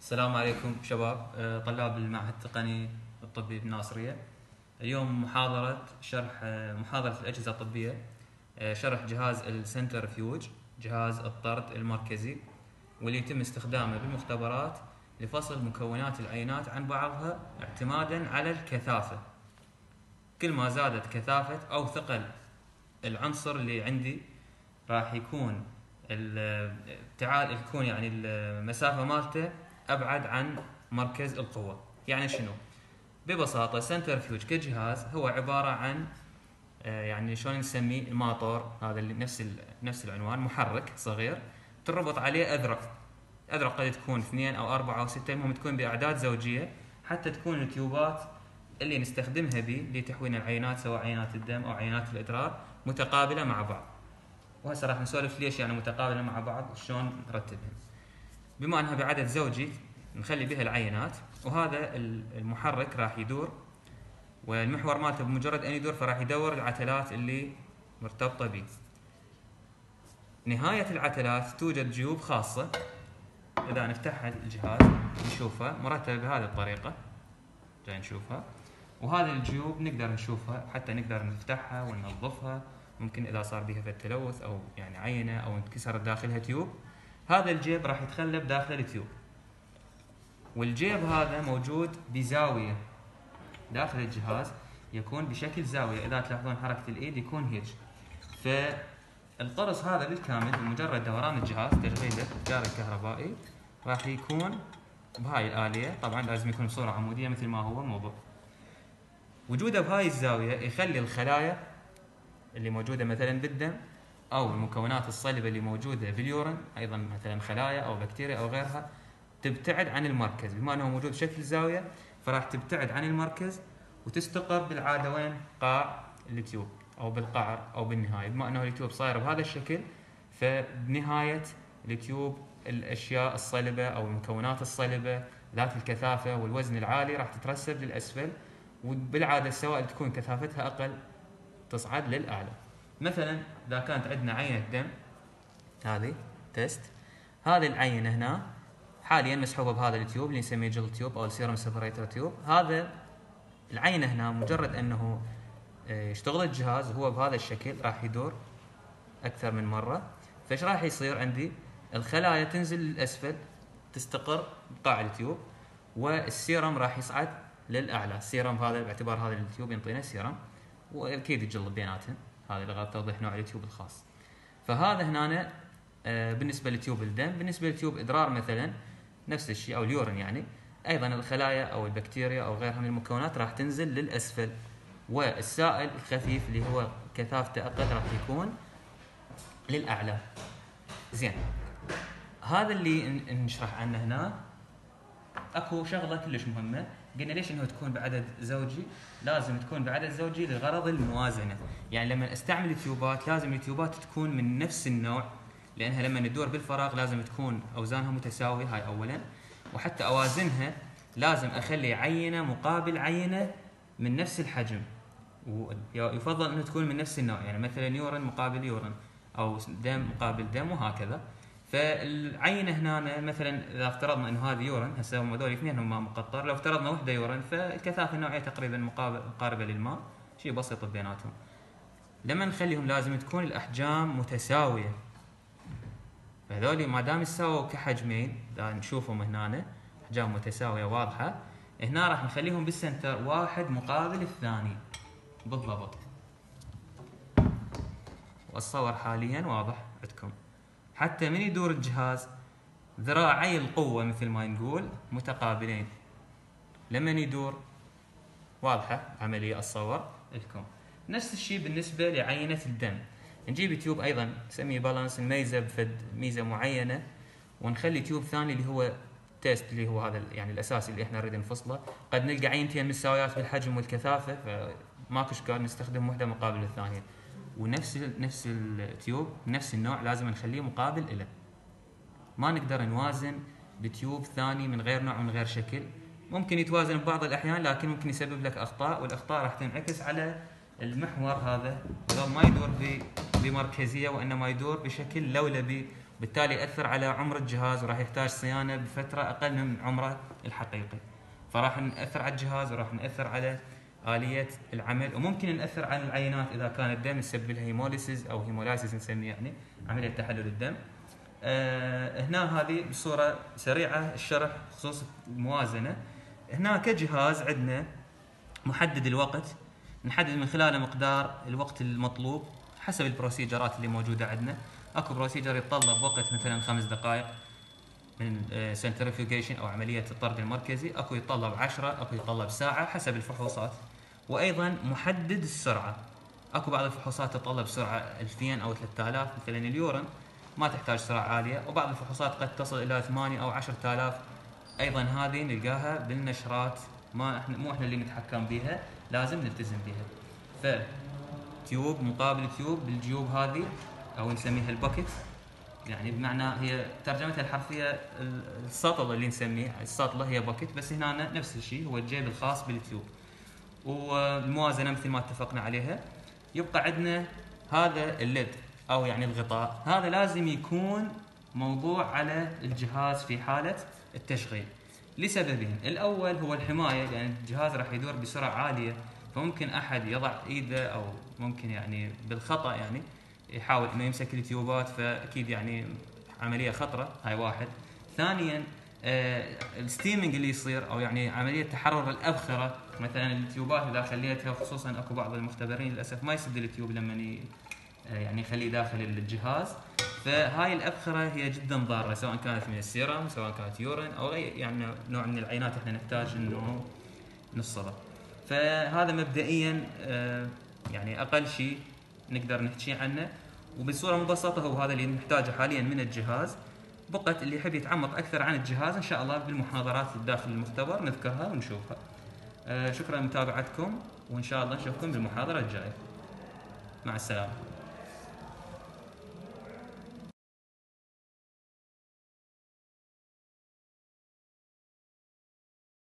السلام عليكم شباب، طلاب المعهد التقني الطبي بالناصرية. اليوم محاضرة الأجهزة الطبية. شرح جهاز السنترفيوج، جهاز الطرد المركزي، واللي يتم استخدامه بالمختبرات لفصل مكونات العينات عن بعضها اعتمادا على الكثافة. كل ما زادت كثافة أو ثقل العنصر اللي عندي راح يكون يعني المسافة مالته أبعد عن مركز القوة. يعني شنو؟ ببساطة سنترفيوج كجهاز هو عبارة عن يعني شلون نسميه الماطور، هذا اللي نفس العنوان، محرك صغير تربط عليه أذرع قد تكون 2 أو 4 أو 6، المهم تكون بأعداد زوجية حتى تكون التيوبات اللي نستخدمها به لتحويل العينات سواء عينات الدم أو عينات الإدرار متقابلة مع بعض. وهسه راح نسولف ليش يعني متقابلة مع بعض، شلون نرتبها. بما انها بعدد زوجي نخلي بها العينات، وهذا المحرك راح يدور، والمحور مالته بمجرد ان يدور فراح يدور العتلات اللي مرتبطة به. نهاية العتلات توجد جيوب خاصة، اذا نفتح الجهاز نشوفها مرتبة بهذه الطريقة، جاي نشوفها. وهذه الجيوب نقدر نشوفها حتى نقدر نفتحها وننظفها، ممكن اذا صار بها تلوث او يعني عينة او انكسر داخلها تيوب، هذا الجيب راح يتخلب داخل التيوب. والجيب هذا موجود بزاوية داخل الجهاز، يكون بشكل زاوية، إذا تلاحظون حركة الإيد يكون هيك. فالقرص هذا بالكامل بمجرد دوران الجهاز تشغيله التيار الكهربائي راح يكون بهاي الآلية. طبعا لازم يكون بصورة عمودية مثل ما هو موضوع. وجوده بهاي الزاوية يخلي الخلايا اللي موجودة مثلا بالدم أو المكونات الصلبة اللي موجودة باليورين، أيضا مثلا خلايا أو بكتيريا أو غيرها، تبتعد عن المركز. بما أنه موجود بشكل زاوية فراح تبتعد عن المركز وتستقر بالعادة وين؟ قاع التيوب أو بالقعر أو بالنهاية. بما أنه التيوب صاير بهذا الشكل، فبنهاية التيوب الأشياء الصلبة أو المكونات الصلبة ذات الكثافة والوزن العالي راح تترسب للأسفل، وبالعادة السوائل تكون كثافتها أقل تصعد للأعلى. مثلا إذا كانت عندنا عينة دم، هذه تيست، هذه العينة هنا حاليا مسحوبة بهذا التيوب اللي نسميه جل تيوب أو السيروم سيبريتر تيوب. هذا العينة هنا مجرد أنه يشتغل الجهاز هو بهذا الشكل راح يدور أكثر من مرة. فإيش راح يصير عندي؟ الخلايا تنزل للأسفل تستقر بقاع التيوب، والسيرم راح يصعد للأعلى. السيرم هذا باعتبار هذا التيوب ينطينا سيرم، واكيد يجل بيناتهم، هذا لغايه توضيح نوع التيوب الخاص. فهذا هنا بالنسبه لتيوب الدم. بالنسبه لتيوب ادرار مثلا نفس الشيء، او اليورين يعني، ايضا الخلايا او البكتيريا او غيرها من المكونات راح تنزل للاسفل، والسائل الخفيف اللي هو كثافته اقل راح يكون للاعلى. زين، هذا اللي نشرح عنه هنا. اكو شغله كلش مهمه، قلنا ليش انه تكون بعدد زوجي؟ لازم تكون بعدد زوجي لغرض الموازنه. يعني لما استعمل التيوبات لازم التيوبات تكون من نفس النوع، لانها لما ندور بالفراغ لازم تكون اوزانها متساويه، هاي اولا. وحتى اوازنها لازم اخلي عينه مقابل عينه من نفس الحجم، ويفضل انه تكون من نفس النوع، يعني مثلا يورين مقابل يورين او دم مقابل دم وهكذا. فالعينه هنا مثلا اذا افترضنا انه هذه يورين، هسه هم هذول اثنين هم مقطر، لو افترضنا وحده يورين فالكثافه النوعيه تقريبا مقاربه للماء، شيء بسيط بيناتهم. لما نخليهم لازم تكون الاحجام متساويه، فهذول ما دام يساووا كحجمين نشوفهم هنا احجام متساويه واضحه، هنا راح نخليهم بالسنتر واحد مقابل الثاني بالضبط. والصور حاليا واضح عندكم، حتى من يدور الجهاز ذراعي القوة مثل ما نقول متقابلين. لما يدور واضحة عملية أتصور لكم. نفس الشيء بالنسبة لعينة الدم، نجيب تيوب أيضا نسميه بالانس، نميزه بفد ميزة معينة، ونخلي تيوب ثاني اللي هو تيست، اللي هو هذا يعني الأساسي اللي احنا نريد نفصله. قد نلقى عينتين متساويات بالحجم والكثافة، فماكو إشكال نستخدم واحدة مقابل الثانية. ونفس التيوب نفس النوع لازم نخليه مقابل إله، ما نقدر نوازن بتيوب ثاني من غير نوع من غير شكل. ممكن يتوازن ببعض الأحيان لكن ممكن يسبب لك أخطاء، والأخطاء راح تنعكس على المحور هذا، ما يدور بمركزية وإنما يدور بشكل لولبي بالتالي يأثر على عمر الجهاز وراح يحتاج صيانة بفترة أقل من عمره الحقيقي. فراح نأثر على الجهاز وراح نأثر على آلية العمل، وممكن نأثر على العينات إذا كان الدم يسبب لها هيموليسيس أو هيمولايسيس نسميه، يعني عملية تحلل الدم. هنا هذه بصورة سريعة الشرح خصوص الموازنة. هنا كجهاز عندنا محدد الوقت، نحدد من خلاله مقدار الوقت المطلوب حسب البروسيجرات اللي موجودة عندنا. اكو بروسيجر يتطلب وقت مثلا 5 دقائق من سنترفيوجيشن او عملية الطرد المركزي، اكو يتطلب 10، اكو يتطلب ساعة حسب الفحوصات. وايضا محدد السرعة، اكو بعض الفحوصات تتطلب سرعة 2000 او 3000، مثلا اليورين ما تحتاج سرعة عالية، وبعض الفحوصات قد تصل الى 8 او 10000. ايضا هذه نلقاها بالنشرات، ما احنا مو احنا اللي نتحكم بها، لازم نلتزم بها. فتيوب مقابل تيوب بالجيوب هذه او نسميها الباكيت، يعني بمعنى هي ترجمتها الحرفيه السطل اللي نسميه السطله هي باكيت، بس هنا نفس الشيء هو الجيب الخاص بالتيوب. والموازنه مثل ما اتفقنا عليها. يبقى عندنا هذا الليد او يعني الغطاء، هذا لازم يكون موضوع على الجهاز في حاله التشغيل لسببين. الاول هو الحمايه، يعني الجهاز راح يدور بسرعه عاليه، فممكن احد يضع ايده او ممكن يعني بالخطا يعني يحاول انه يمسك التيوبات، فاكيد يعني عمليه خطره. هاي واحد. ثانيا الستيمنج اللي يصير او يعني عمليه تحرر الابخره، مثلا التيوبات اذا خليتها، خصوصا اكو بعض المختبرين للاسف ما يسد التيوب لما يعني يخليه داخل الجهاز، فهاي الابخره هي جدا ضاره، سواء كانت من السيرم سواء كانت يورين او اي يعني نوع من العينات احنا نحتاج انه نفصلها. فهذا مبدئيا يعني اقل شيء نقدر نحكي عنه، وبصوره مبسطه هو هذا اللي نحتاجه حاليا من الجهاز. بقت اللي يحب يتعمق اكثر عن الجهاز ان شاء الله بالمحاضرات داخل المختبر نذكرها ونشوفها. شكرا لمتابعتكم، وان شاء الله نشوفكم بالمحاضره الجايه. مع السلامه.